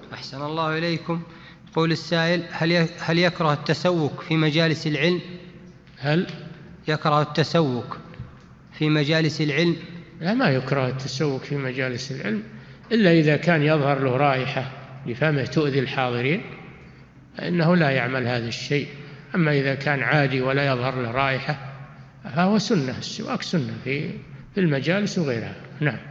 أحسن الله إليكم. قول السائل: هل يكره التسوق في مجالس العلم؟ هل يكره التسوق في مجالس العلم؟ لا، ما يكره التسوق في مجالس العلم إلا إذا كان يظهر له رائحة لفمه تؤذي الحاضرين، فإنه لا يعمل هذا الشيء. أما إذا كان عادي ولا يظهر له رائحة فهو سنة، السواك سنة في المجالس وغيرها. نعم.